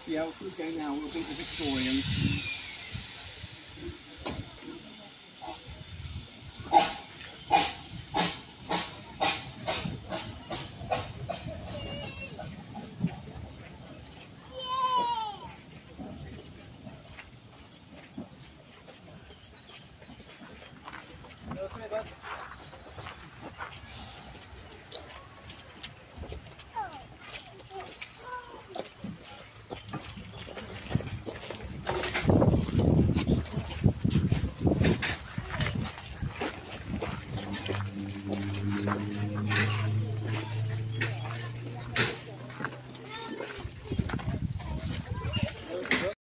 Yeah, if we go now, we'll beat the Victorians. Okay, bud.